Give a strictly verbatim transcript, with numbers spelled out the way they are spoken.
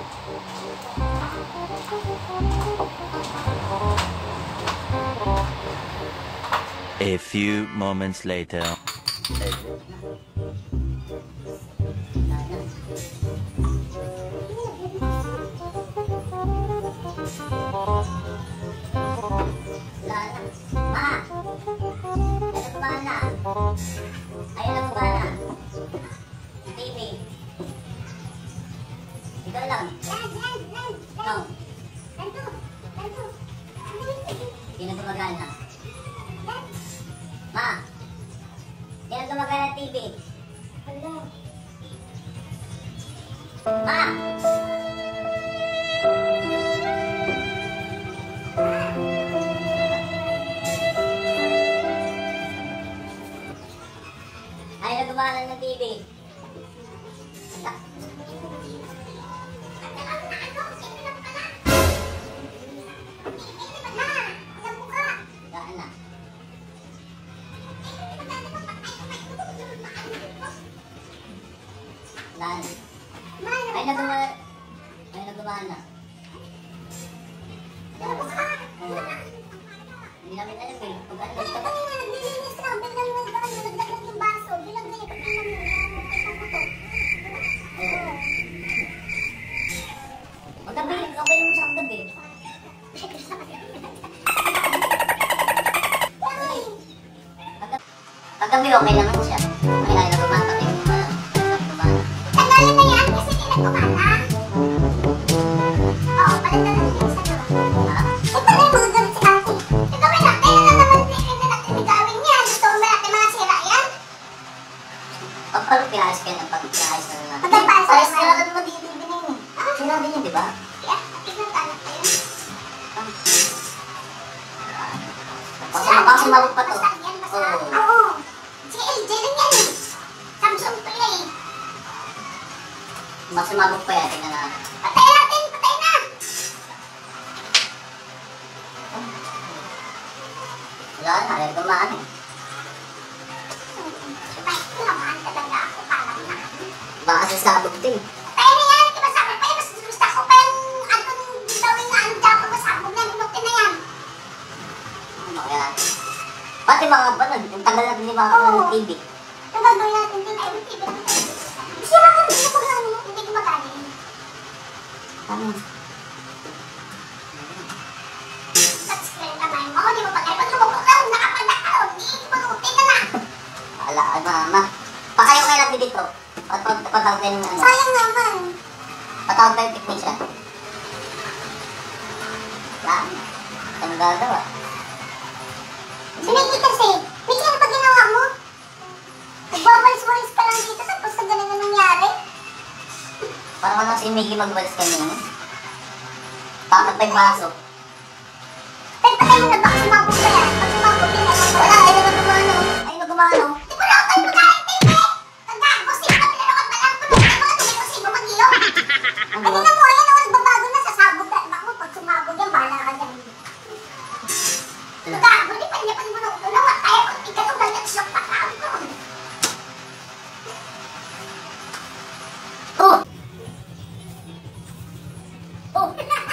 A few moments later. Ayun ang bala. T V. Ikaw lang. No. Hindi na gumagana. Ma! Hindi na gumagana T V. Ma! Ayaw na gumana ng T V. Lan. Ay na gumana. Ay na gumana. Hindi namin alam eh. Pag ano ito. Naglilinis lang. Biglang yung ano. Nagdagan yung baso. Bilang na yung kapilang mo. Maggabi. Okay naman siya maggabi. Paggabi okay naman siya. May ay na gumana. Tanggalin na yan kasi hindi nagkumana. Oo, palitan na yung isa doon. Ha? Ito na yung mga gamit si Ate. Ito may natin na naman hindi na natin gawin yan. Gusto mo ba natin mga sira yan? Pagpalo pinayos kayo ng pagpinayos na natin. Magpapayos Ayos naman. ka na mo dito din yun. Sira din yun, di ba? Kaya, tignan ka anak ko yun. Baka sumabog pa to. Basta yan, basta. Oo. Oo. Si L J rin yan eh. Samsung to yan eh. Baka sumabog pa yan. Tingnan natin. Patay natin, patay na. Wala na, ayaw gumaan eh. Patay, tinamaan talaga ako. Parang na. Baka sasabog din. Patay na yan. Di ba sabi pa yan? Mas gusto ko pa yung ano nung gawin na ano dapat masabog na. Minutin na yan. Bakit natin? Pati mga banon, yung tagal natin yung mga banon ng T V. Ang gagawin natin din ay yung T V. Sira ka rin yung mga ano. Hindi gumagana yun. Ano? Touchscreen kamay mo. Di mo pa kayo. Pag lumubog ka, nakapadak ka. Hindi, minutin na lang. Ala, mama. Pakayo kayo natin dito. Patawag tayo ng ano. Sayang naman. Patawag tayo yung technician. Wala. Ano gagawa? Sinigit kasi. Michi, ano pa ginawa mo? Nagbabalis-balis ka lang dito tapos na ganun na nangyari. Parang ano si Miggy magbalis kanina. Tapat pa yung baso. Pero patay mo na baka sumabog ka yan. Pag sumabog ka yan. Wala, ayaw na gumano. Ayaw na gumano. Di ba lang tayo pagkain, T V? Pagkain, kusip ka, pinalukan pa lang. Tulog ka mga tubig kusip mo mag-iyo. Ano? Kanina mo, ayan o, nagbabago na, sasabog ka. Baka mo, pag sumabog yan, bahala ka dyan. Pagkago, di pa niya pa mo nung tulong. At kaya kung ikatugal at shock pa ka ako. Oh! Oh!